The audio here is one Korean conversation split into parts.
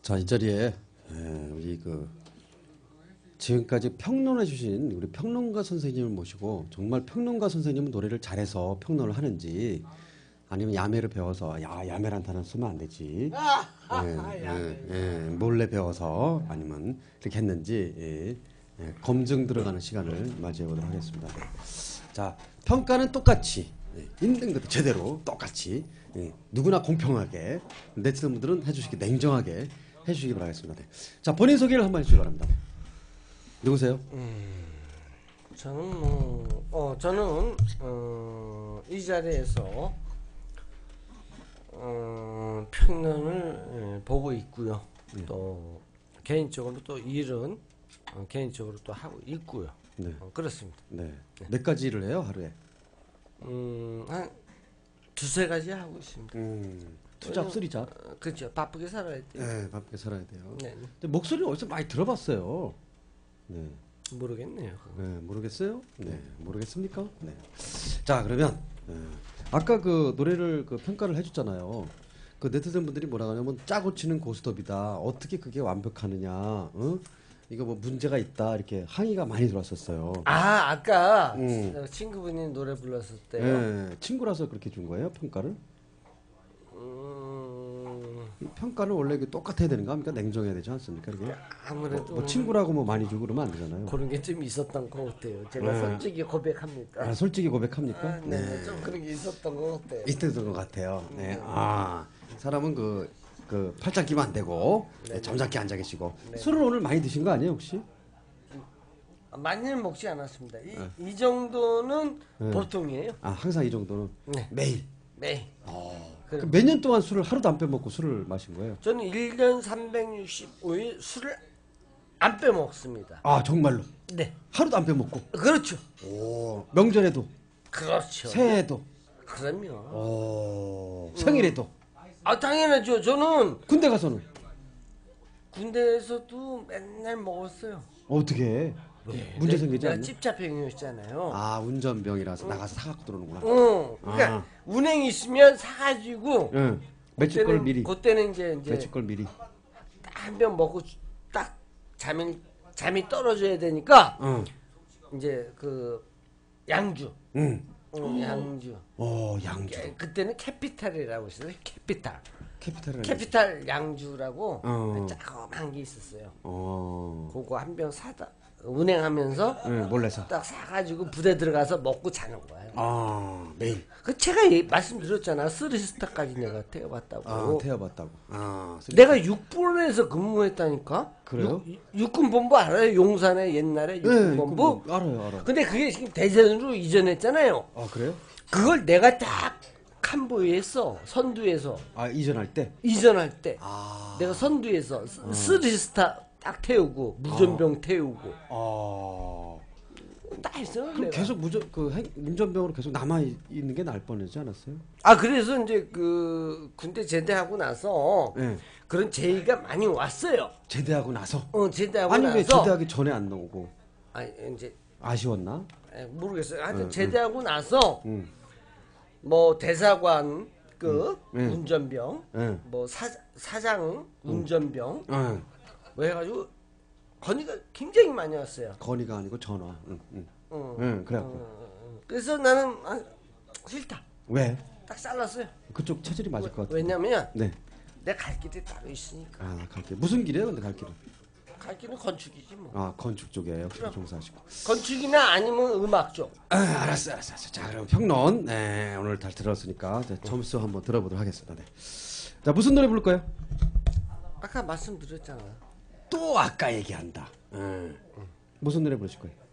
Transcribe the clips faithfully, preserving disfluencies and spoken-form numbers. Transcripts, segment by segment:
자, 이 자리에 에, 우리 그 지금까지 평론해 주신 우리 평론가 선생님을 모시고 정말 평론가 선생님은 노래를 잘해서 평론을 하는지 아니면 야매를 배워서 야 야매란 단어 쓰면 안 되지. 예, 예, 예, 몰래 배워서 아니면 이렇게 했는지 예, 예, 검증 들어가는 시간을 맞이해 보도록 하겠습니다. 네. 자, 평가는 똑같이 예, 있는 것도 제대로 똑같이 예, 누구나 공평하게 네티즌분들은 해주시기 냉정하게 해주시기 바라겠습니다. 네. 자, 본인 소개를 한번 해주시기 바랍니다. 누구세요? 음, 저는 뭐, 어, 저는 어, 이 자리에서 어, 평론을 예, 보고 있고요. 네. 또 개인적으로 또 일은 어, 개인적으로 또 하고 있고요. 네. 어, 그렇습니다. 네. 몇 가지를 해요 하루에? 음, 한 두세 가지 하고 있습니다. 음, 투잡, 쓰리잡. 어, 그렇죠. 바쁘게 살아야 돼요. 네, 바쁘게 살아야 돼요. 네, 근데 목소리는 어디서 많이 들어봤어요. 네. 모르겠네요. 네, 모르겠어요? 네, 모르겠습니까? 네. 자, 그러면 네. 아까 그 노래를 그 평가를 해줬잖아요. 그 네티즌 분들이 뭐라 하냐면 짜고 치는 고스톱이다. 어떻게 그게 완벽하느냐? 어? 이거 뭐 문제가 있다 이렇게 항의가 많이 들어왔었어요. 아, 아까 음. 친구분이 노래 불렀을 때요. 네, 친구라서 그렇게 준 거예요 평가를? 음, 평가는 원래 이게 똑같아야 되는 거 아닙니까? 냉정해야 되지 않습니까? 이게 아무래도 뭐, 뭐 친구라고 뭐 많이 주고 그러면 안 되잖아요. 그런 게 좀 있었던 것 같아요. 제가 네. 솔직히 고백합니다. 아, 솔직히 고백합니까? 아, 네, 네, 좀 그런 게 있었던 것 같아요. 있었던 것 같아요. 네. 아, 사람은 그, 그 팔짱 끼면 안 되고 네, 점잖게 앉아 계시고 네. 술을 오늘 많이 드신 거 아니에요 혹시? 많이는 먹지 않았습니다. 이, 이 정도는 네. 보통이에요. 아, 항상 이 정도는 네. 매일. 네. 그 몇 년 동안 술을 하루도 안 빼먹고 술을 마신 거예요? 저는 일 년 삼백육십오 일 술을 안 빼먹습니다. 아, 정말로? 네. 하루도 안 빼먹고? 그렇죠. 오, 명절에도? 그렇죠. 새해에도? 그럼요. 오, 생일에도? 아, 당연하죠. 저는 군대 가서는? 군대에서도 맨날 먹었어요. 어떻게 해? 문제 생기지 내가 않나? 찝잡행위였잖아요. 아, 운전병이라서 나가서 사갖고 들어오는구나. 응. 그러니까 아. 운행 있으면 사가지고 응. 며칠 걸 미리. 그때는 이제 이제 며칠 걸 미리. 한 병 먹고 딱 잠이 잠이 떨어져야 되니까 응. 이제 그 양주. 응. 응, 양주. 어, 양주. 예, 그때는 캐피탈이라고 있어요. 캐피탈. 캐피탈을. 캐피탈 양주라고 어. 조그만 게 있었어요. 어. 그거 한 병 사다 운행하면서 응, 몰래서. 딱 사가지고 부대 들어가서 먹고 자는 거예요. 아, 매일. 그 제가 예- 말씀드렸잖아. 쓰리스타까지 내가 태워봤다고. 아, 태워봤다고. 아, 내가 육군에서 근무했다니까. 그래요? 육, 육군 본부 알아요? 용산에 옛날에 육군 네, 본부. 그, 알아요, 알아요. 근데 그게 지금 대전으로 이전했잖아요. 아, 그래요? 그걸 내가 딱 캄보이에서 선두에서 아, 이전할 때? 이전할 때 아. 내가 선두에서 스- 쓰리스타 딱 태우고 무전병 태우고 아. 딱 했어요. 그럼 내가. 계속 무전, 그 행- 운전병으로 계속 남아 있- 있는 게 나을 뻔하지 않았어요? 아 그래서 이제 그 군대 제대하고 나서 네. 그런 제의가 많이 왔어요. 제대하고 나서? 어 제대하고 아니, 나서 왜 제대하기 전에 안 나오고? 아 이제 아쉬웠나? 에, 모르겠어요. 하여튼 응, 제대하고 나서 응. 뭐 대사관 그 응. 운전병 응. 뭐 사, 사장 운전병 응. 뭐 해가지고 건의가 굉장히 많이 왔어요. 건의가 아니고 전화. 응, 응. 어. 응, 그래갖고. 어, 그래서 나는 아, 싫다. 왜? 딱 잘랐어요. 그쪽 체질이 맞을 것 같아. 왜냐면 네. 내 갈 길이 따로 있으니까. 아, 갈 길. 무슨 길이에요, 근데 갈 길은? 갈 길은 건축이지 뭐. 아, 건축 쪽에 역시 종사하시고. 건축이나 아니면 음악 쪽. 아, 알았어, 알았어, 알았어. 자, 그럼 평론. 네, 오늘 다 들었으니까 이제 점수 한번 들어보도록 하겠습니다. 네. 자, 무슨 노래 부를 거예요? 아까 말씀드렸잖아. 또 아까 얘기한다. 응. 무슨 노래 부르실 거예요?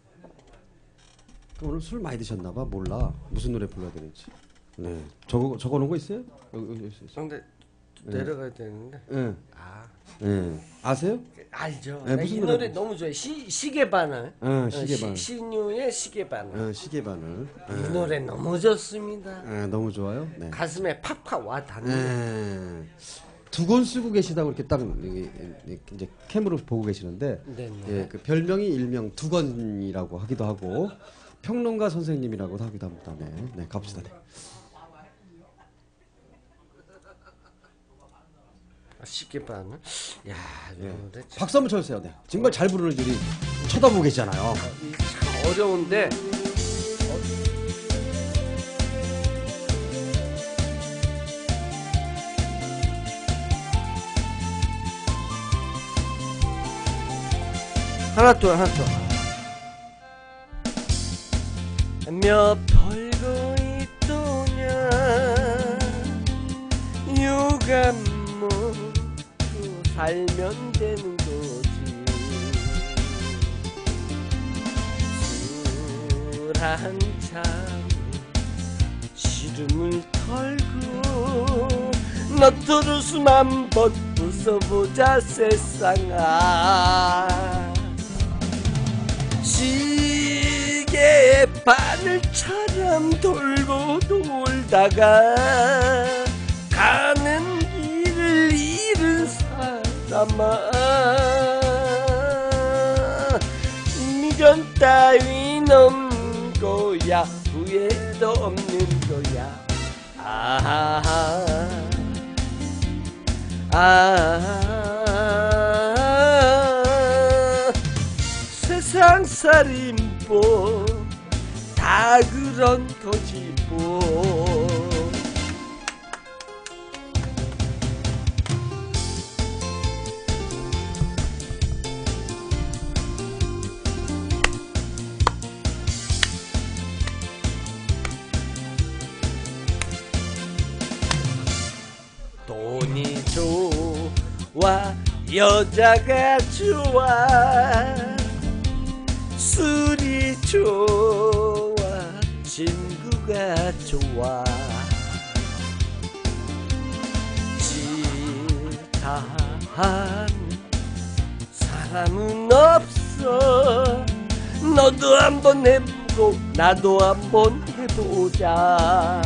그럼 오늘 술 많이 드셨나 봐. 몰라. 무슨 노래 불러야 되는지. 네. 적어 적어 놓은 거 있어요? 여기, 여기 있어요. 근데 내려가야 되는데. 응. 아 응. 아세요? 알죠. 네, 나 무슨 이 노래 노래 부르- 너무 좋아해. 시 시계바늘. 응, 시계바늘. 어, 시, 신유의 시계바늘. 응, 시계바늘. 이 노래 너무 좋습니다. 응, 너무 좋아요. 네. 가슴에 팍팍 와 닿는. 네. 두권 쓰고 계시다고 이렇게 딱 이- 이- 이제 캠으로 보고 계시는데 네네. 예, 그 별명이 일명 두건이라고 하기도 하고 평론가 선생님이라고도 하기도 합니다. 네, 네 갑시다. 네. 쉽게 빠는. 야, 예. 이거 참 박수 한번 쳐주세요. 네. 정말 잘 부르는 줄이 쳐다보고 계시잖아요. 어려운데. 하나 또 하나 또. 몇 벌고 있더냐 유감모 또 살면 되는 거지. 술 한잔 시름을 털고 너토로 숨 한번 웃어보자 세상아. 시계 바늘처럼 돌고 돌다가 가는 길을 잃은 사람아. 미련 따윈 없는 거야 후회도 없는 거야. 아하하 아 세상살인보 다 그런 거지 뭐. 돈이 좋아 여자가 좋아 술이 좋아 친구가 좋아 질타하는 사람은 없어. 너도 한번 해보고 나도 한번 해보자.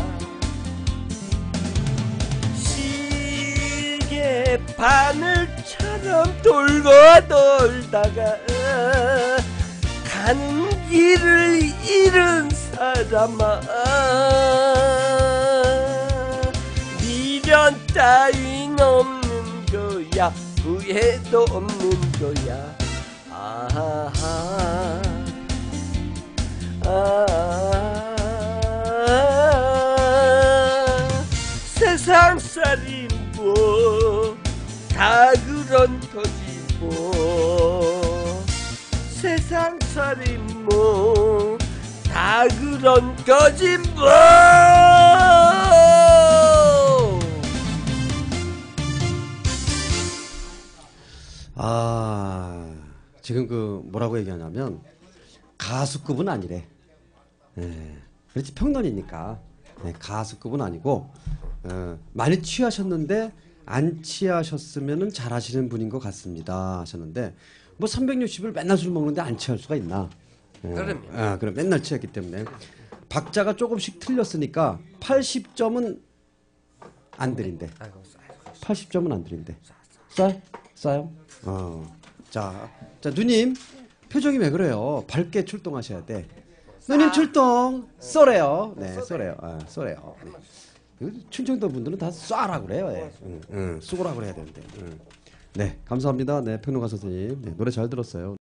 시계 바늘처럼 돌고 돌다가 가는 길을 잃은 사람아. 미련 따윈 없는 거야 후회도 없는 거야. 아하하 아 세상살인뭐 다 그런 거지 뭐. 세상살인뭐 다 그런 거지 뭐. 아, 지금 그 뭐라고 얘기하냐면 가수급은 아니래. 예, 그렇지 평론이니까. 예, 가수급은 아니고 어, 많이 취하셨는데 안 취하셨으면은 잘하시는 분인 것 같습니다 하셨는데 뭐 삼백육십을 맨날 술 먹는데 안 취할 수가 있나? 예, 그럼요. 아, 그럼 맨날 취했기 때문에 박자가 조금씩 틀렸으니까 팔십 점은 안 드린대. 아이고, 아이고. 팔십 점은 안 드린대. 싸요? 싸요? 어. 자, 자 누님 표정이 왜 그래요? 밝게 출동하셔야 돼. 누님 출동. 쏘래요. 네, 쏘래요. 아, 쏘래요. 네. 충청도 분들은 다 쏴라 그래요. 예. 응, 응, 쏘라 그래야 되는데. 응. 네, 감사합니다. 네, 평론가 선생님. 네, 노래 잘 들었어요.